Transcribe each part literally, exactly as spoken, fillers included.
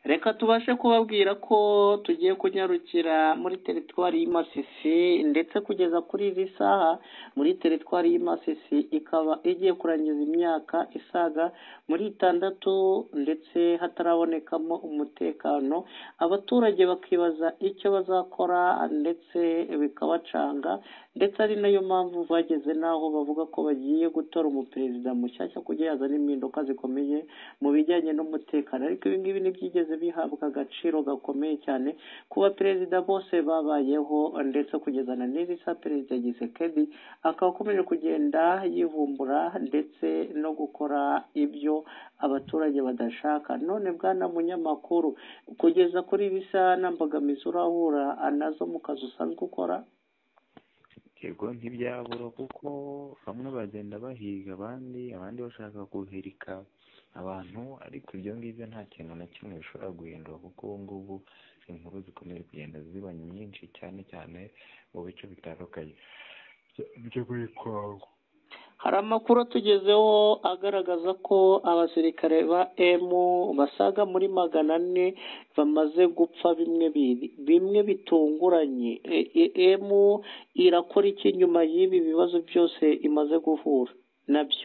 reka tubashe kubabwira ko tugiye kunyarukira muri teritwari y'Imasisi ndetse kugeza kuri iri saha muri teritwari y'Imasisi ikaba igiye kurangiza imyaka isaga muri itandatu ndetse hatarabonekamo umutekano, abaturage bakibaza icyo bazakora ndetse bikabacanga, ndetse ari nayo mpamvu bageze n'aho bavuga ko bagiye gutora umuperezida mushyashya kugira yazane impinduka zikomeye mu bijyanye n'umutekano. Ariko ibi ngibi ntibyigeze bihabwa agaciro gakomeye cyane ku baperezida bose babayeho, ndetse kugeza na n'iri saha perezida Tshisekedi akaba akomeje kugenda yivumbura ndetse no gukora ibyo abaturage badashaka. None bwana munyamakuru, kugeza kuri iri saha nta mbogamizi urahura nazo mu kazi usanzwe ukora? Yego ntibyabura kuko bamwe bagenda bahiga abandi abandi bashaka guhirika abantu, ariko ibyo ngibyo nta kintu na kimwe bishobora guhindura kuko ubu ngubu inkuru zikomeje kugenda ziba nyinshi cyane cyane mu bice bitandukanye byo muri Kongo. Hari amakuru atugezeho agaragaza ko abasirikare ba emu basaga muri magana ane bamaze gupfa bimwe bimwe bitunguranye. emu irakora iki nyuma y'ibi bibazo byose imaze guhura nabyo?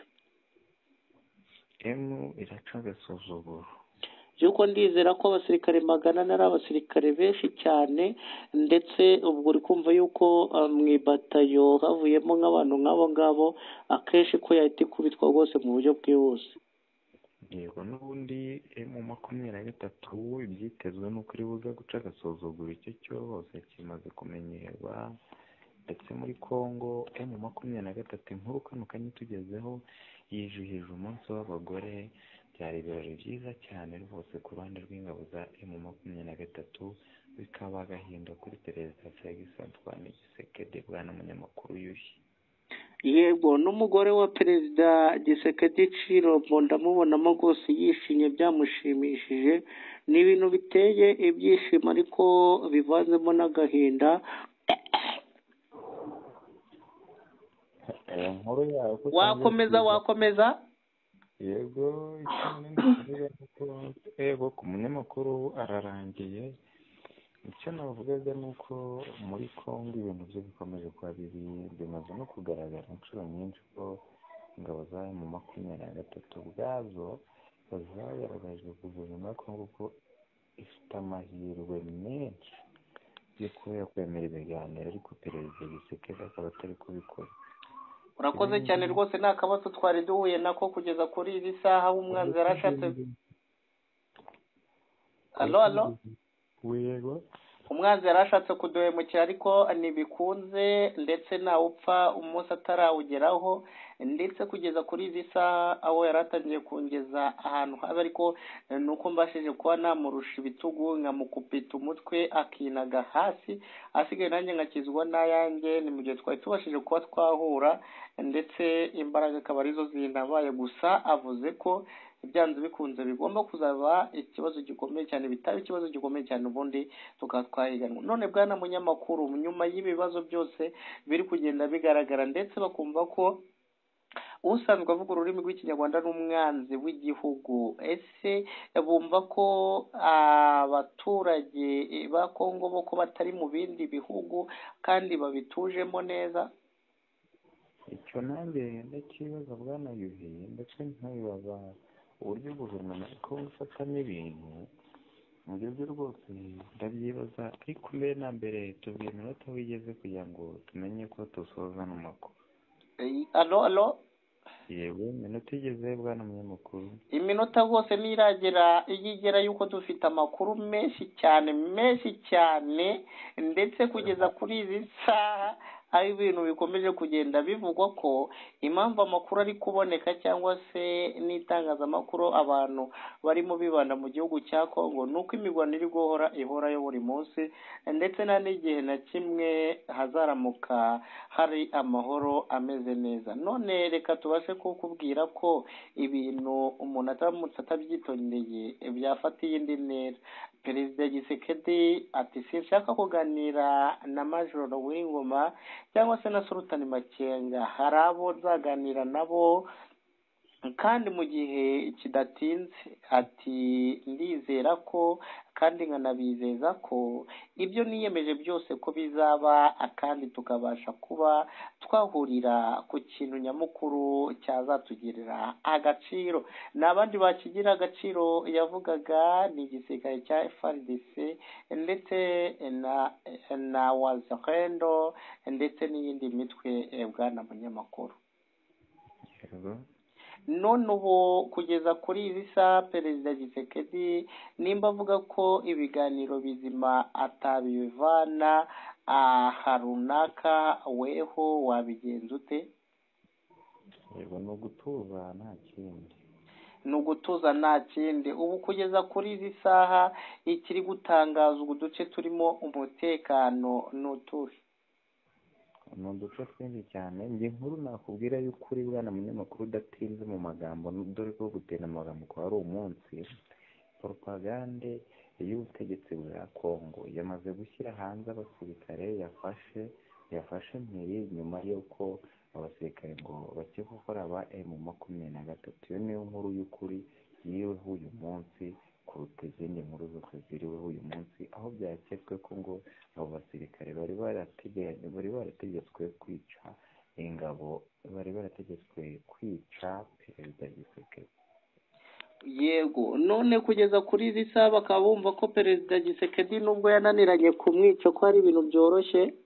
emu iraca agasuzuguro yuko ndizera ko abasirikare magana ane ari abasirikare benshi cyane, ndetse ubwo uri kumva yuko mu ibatayo havuyemo nk'abantu nk'abo ngabo akenshi ko yahita ikubitwa rwose mu buryo bwihuse. yego n'ubundi emu makumyabiri na gatatu ibyitezwe n'uko iri buze guca agasuzuguro icyo cyose kimaze kumenyerwa, ndetse muri Kongo emu makumyabiri na gatatu inkuru kano kanya tugezeho yijihije umunsi w'abagore. Byari ibirori byiza cyane rwose ku ruhande rw'ingabo za emu makumyabiri na gatatu, bikaba agahinda kuri perezida Felix Antoine Tshisekedi bwana munyamakuru yuhi. Yego n'umugore wa perezida Tshisekedi Tshilombo ndamubonamo rwose yishimye byamushimishije, ni ibintu biteye ibyishimo ariko bivanzemo n'agahinda. wakomeza wakomeza yego yego ku munyamakuru ararangiye. Icyo navugaga ni uko muri Kongo ibintu byo bikomeje kuba bibi, bimaze no kugaragara inshuro nyinshi ko ingabo za emu makumyabiri na gatatu ubwazo zagaragaje guverinoma ya Kongo ko ifite amahirwe menshi yo kuba yakwemera ibiganiro, ariko perezida Tshisekedi akaba atari kubikora. Urakoze cyane rwose, nta kabazo twari duhuye nako kugeza kuri iri saha umwanzi yarashatse. Alo alo Yego umwanzi yarashatse kuduhemukira ariko ntibikunze, ndetse nawe upfa umunsi atarawugeraho, ndetse kugeza kuri izi saha aho yaratangiye kungeza ahantu haba, ariko nuko mbashije kuba namurusha ibitugu nkamukupita umutwe akinaga hasi, asigaye nanjye nkakizwa n'ayanjye. Ni mu gihe twari tubashije kuba twahura, ndetse imbaraga akaba arizo zintabaye. Gusa avuze ko ibyanze bikunze bigomba kuzaba ikibazo gikomeye cyane, bitaba ikibazo gikomeye cyane ubundi tukaba twahiganwa. None bwana munyamakuru, nyuma y'ibibazo byose biri kugenda bigaragara, ndetse bakumva ko usanzwe avuga ururimi rw'ikinyarwanda n'umwanzi w'igihugu, ese bumva ko abaturage ba Kongo bo ko batari mu bindi bihugu kandi babitujemo neza? icyo nanjye ndakibaza bwana yuhi, ndetse nkibaza uburyo guverinoma ya Kongo ifatamo ibintu mu buryo rwose ndabyibaza. ariko mbere na mbere tubwire iminota wigeze kugira ngo tumenye ko dusoza n'amakuru. alo alo yego iminota igeze bwana munyamakuru. Iminota rwose niragera igera yuko dufite amakuru menshi cyane menshi cyane, ndetse kugeza kuri izi saha aho ibintu bikomeje kugenda bivugwa ko impamvu amakuru ari kuboneka cyangwa se n'itangazamakuru abantu barimo bibanda mu gihugu cya Kongo ni uko imirwano iri guhora ihorayo buri munsi, ndetse nta n'igihe na kimwe hazaramuka hari amahoro ameze neza. None reka tubashe kukubwira ko ibintu umuntu atamutse atabyitondeye byafata iyindi ntera. Perezida Tshisekedi ati sinshaka kuganira na Majoro W'ingoma cyangwa se na Sultan Makenga, hari abo nzaganira nabo kandi mu gihe kidatinze. Ati ndizera ko kandi nkanabizeza ko ibyo niyemeje byose ko bizaba, kandi tukabasha kuba twahurira ku kintu nyamukuru cyazatugirira agaciro. N'abandi bakigira agaciro yavugaga ni igisirikare cya F A R D C ndetse na na Wazalendo ndetse n'iyindi mitwe, bwana munyamakuru. None ubu kugeza kuri izi saha Perezida Tshisekedi nimba avuga ko ibiganiro bizima atabivana aha runaka, weho wabigenza ute? Yego ni ugutuza nta kindi. Ni ugutuza nta kindi. Ubu kugeza kuri izi saha ikiri gutangaza ubu duce turimo umutekano ni utuhe? Ni uduce twinshi cyane. Njye nkuru nakubwira y'ukuri bwana munyamakuru udatinze mu magambo, dore ko gutera amagambo ko ari umunsi. Propagande y'ubutegetsi bwa Kongo yamaze gushyira hanze abasirikare yafashe yafashe mpiri nyuma y'uko abasirikare ngo bake gukora ba emu makumyabiri na gatatu. Iyo niyo nkuru y'ukuri yiriweho uyu munsi kuruta izindi nkuru zose ziriweho uyu munsi, aho byaketswe ko ngo abo basirikare bari barategetswe bari barategetswe kwica ingabo bari barategetswe kwica Perezida Tshisekedi. Yego, none kugeza kuri izi saha bakaba bumva ko Perezida Tshisekedi nubwo yananiranye kumwica ko ari ibintu byoroshye.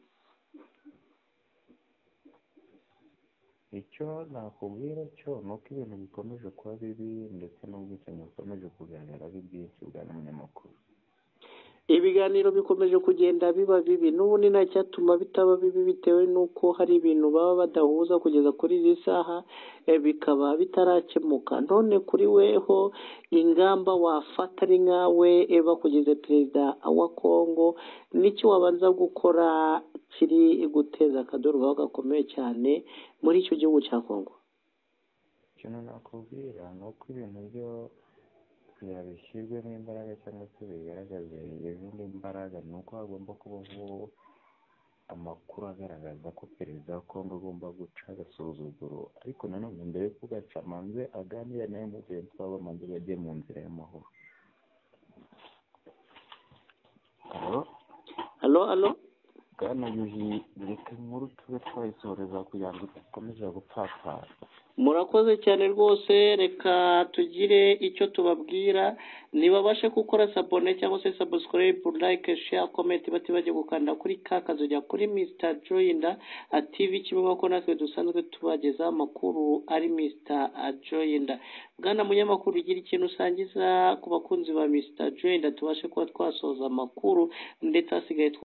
Icyo nakubwira cyo ni uko ibintu bikomeje kuba bibi ndetse n'ubwicanyi bukomeje kugaragara ari bwinshi bwana munyamakuru. Ibiganiro bikomeje kugenda biba bibi, n'ubu ni nacyatuma bitaba bibi bitewe n'uko hari ibintu baba badahuza kugeza kuri izi saha, e, bikaba bitarakemuka. None kuri weho ingamba wafata ari nkawe eba kugeza perezida wa Kongo, n'iki wabanza gukora kiri guteza akaduruvayo gakomeye cyane muri icyo gihugu cya Kongo? Ikintu nakubwira ni uko ibintu byo yabishyirwemo imbaraga cyangwa se bigaragaza izindi mbaraga, ni uko hagomba kubaho amakuru agaragaza ko perezida wa Kongo agomba guca agasuzuguro, ariko nanone mbere yo kugaca manze aganira nawe mugenzi wabo, manze bajye mu nzira y'amahoro. Halo halo halo bwana Yuhi, reka inkuru tube twayisoreza kugira ngo dukomeze gupfapfara. Murakoze cyane rwose. Reka tugire icyo tubabwira, nibabashe gukora sabone cyangwa se subscribe, like, share, comment, batibajye gukanda kuri ka kazojya kuri mister Joyinda T V, kimwe ko natwe dusanzwe tubageza amakuru ari mister Joyinda. Bwana munyamakuru, ugira ikintu usangiza ku bakunzi ba mister Joyinda tubashe kuba twasoza amakuru ndetse hasigaye